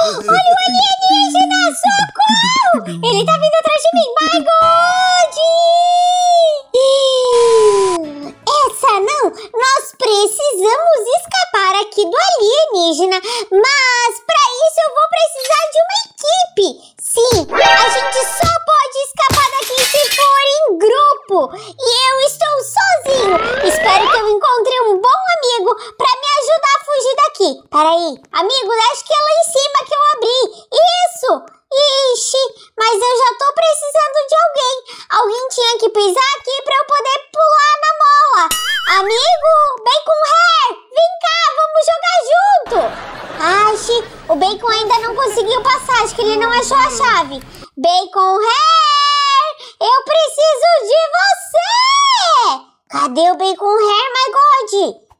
Olha o alienígena! Socorro! Ele tá vindo atrás de mim! My God! Essa não! Nós precisamos escapar aqui do alienígena, mas pra isso eu vou precisar de uma equipe! Sim, a gente só pode escapar daqui se for em grupo! E eu estou sozinho! Espero que eu encontre um bom amigo pra me ajudar a fugir daqui! Peraí, amigo, acho que é lá em cima que eu abri! Isso! Ixi, mas eu já tô precisando de alguém! Alguém tinha que pisar aqui pra eu poder pular na mola! Amigo, Bacon Hair, vem cá, vamos jogar junto! Acho, o Bacon ainda não conseguiu passar, acho que ele não achou a chave. Bacon Hair, eu preciso de você! Cadê o Bacon Hair, my God?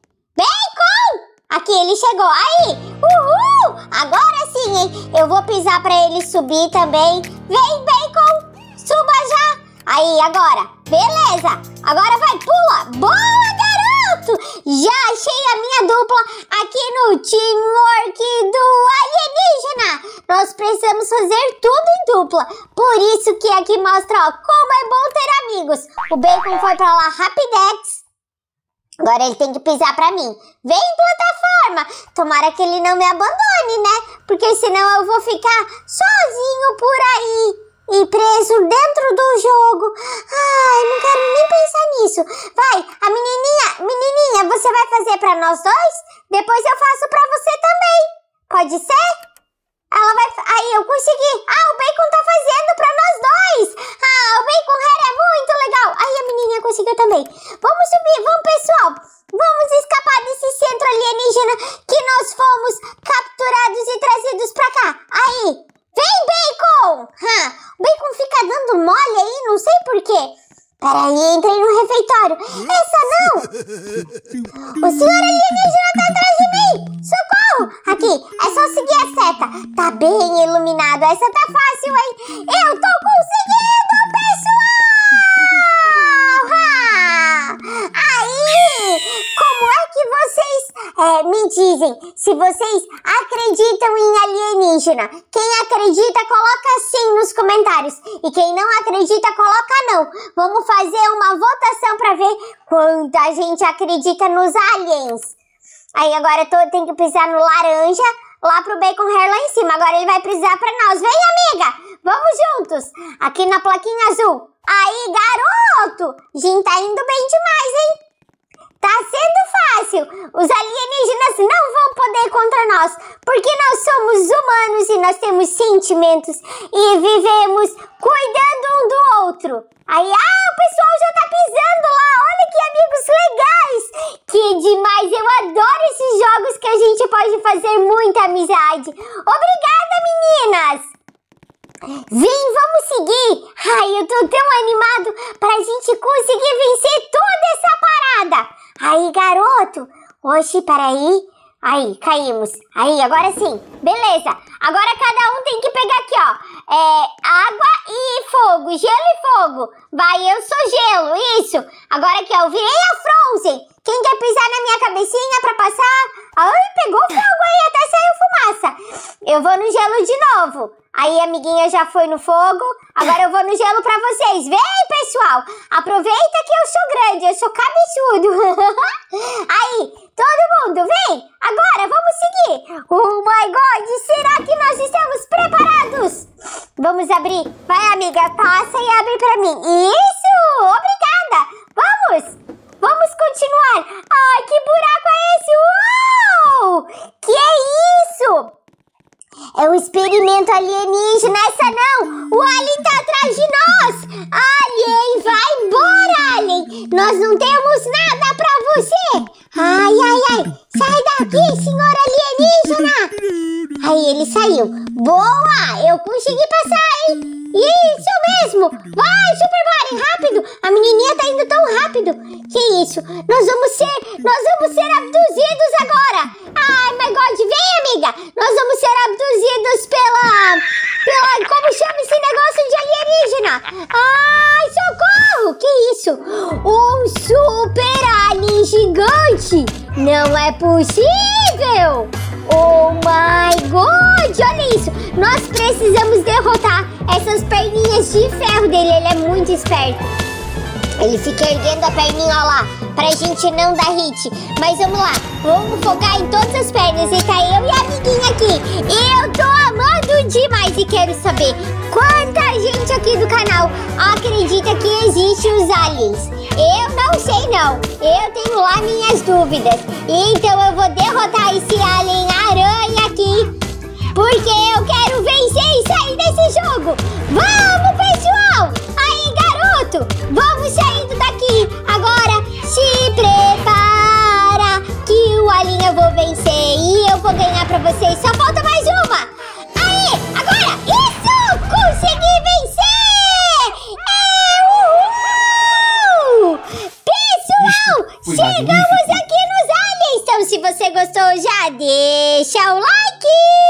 Bacon! Aqui, ele chegou. Aí! Uhul! Agora sim, hein? Eu vou pisar pra ele subir também. Vem, Bacon! Suba já! Aí, agora. Beleza! Agora vai, pula! Boa, garoto! Já achei a minha dupla aqui no Teamwork do Alienígena! Nós precisamos fazer tudo em dupla. Por isso que aqui mostra, ó, como é bom ter amigos. O Bacon foi pra lá rapidex. Agora ele tem que pisar pra mim. Vem, plataforma! Tomara que ele não me abandone, né? Porque senão eu vou ficar sozinho por aí e preso dentro do jogo. Ai, não quero nem pensar nisso. Vai, a menininha, você vai fazer pra nós dois? Depois eu faço pra você também. Pode ser? Ela vai... Aí, eu consegui. Ah, o Bacon tá fazendo pra nós dois. Ah, o Bacon Hair é muito legal. Aí, a menininha conseguiu também. Vamos subir, vamos, pessoal. Vamos escapar desse centro alienígena que nós fomos capturados e trazidos pra cá. Aí, vem, Bacon. O Bacon fica dando mole aí, não sei por quê. Peraí, entrei no refeitório. Essa não! O senhor alienígena tá atrás de mim! Socorro! Aqui, é só seguir a seta. Tá bem iluminado. Essa tá fácil, hein? Eu tô conseguindo, pessoal! Aí! Como é que vocês me dizem se vocês acreditam em alienígena? Quem acredita, coloca sim nos comentários. E quem não acredita, coloca não. Vamos fazer uma votação pra ver quanta gente acredita nos aliens. Aí agora eu tenho que pisar no laranja, lá pro Bacon Hair lá em cima. Agora ele vai pisar pra nós. Vem, amiga! Vamos juntos! Aqui na plaquinha azul. Aí, garoto! Gente, tá indo bem demais, hein? Tá sendo fácil. Os alienígenas não vão poder contra nós, porque nós somos humanos e nós temos sentimentos e vivemos cuidando um do outro. Aí, o pessoal já tá pisando lá. Olha que amigos legais. Que demais. Eu adoro esses jogos que a gente pode fazer muita amizade. Obrigada, meninas. Vem, vamos seguir. Ai, eu tô tão animado pra gente conseguir vencer toda essa parada. Aí, garoto. Oxi, peraí. Aí, caímos. Aí, agora sim. Beleza. Agora cada um tem que pegar aqui, ó. Água e fogo. Gelo e fogo. Vai, eu sou gelo. Isso. Agora aqui, ó. Eu virei a Frozen. Quem quer pisar na minha cabecinha pra passar? Ai, pegou fogo aí. Até saiu fumaça. Eu vou no gelo de novo. Aí, a amiguinha já foi no fogo. Agora eu vou no gelo pra vocês. Vem, pessoal. Aproveita que eu sou grande. Eu sou cabeçudo. Aí, todo mundo, vem. Agora, vamos seguir. Oh, my God. Será que nós estamos preparados? Vamos abrir. Vai, amiga. Passa e abre pra mim. Isso. Obrigada. Vamos. Vamos continuar. Ai, que buraco é esse? Uou! Que é isso? É um experimento alienígena, essa não! O Alien tá atrás de nós! Alien, vai embora, Alien! Nós não temos nada pra você! Ai, ai, ai! Sai daqui, senhor alienígena! Aí, ele saiu. Boa! Eu consegui passar, hein? Isso mesmo! Vai, Super Mario, rápido! A menininha tá indo tão rápido! Que isso? Nós vamos ser abduzidos agora! Ai, my God! Vem, amiga! Nós vamos ser abduzidos pela... Como chama esse negócio de alienígena? Ai, socorro! Que isso? Um super alien gigante! Não é possível! Oh, my God! Olha isso! Nós precisamos derrotar essas perninhas de ferro dele. Ele é muito esperto. Ele fica erguendo a perninha lá, pra gente não dar hit. Mas vamos lá, vamos focar em todas as pernas. E tá eu e a amiguinha aqui. Eu tô amando demais e quero saber quanta gente aqui do canal acredita que existem os aliens. Eu não sei não, eu tenho lá minhas dúvidas. Então eu vou derrotar esse alien aranha aqui, porque eu quero vencer e sair desse jogo. Vamos, pessoal! Aí, garoto, vamos saindo daqui. Agora, se prepara que o alien eu vou vencer e eu vou ganhar pra vocês. Só falta mais uma. Aí, agora, isso! Consegui vencer! Uhul! Pessoal, chegamos aqui nos aliens. Então, se você gostou, já deixa o like.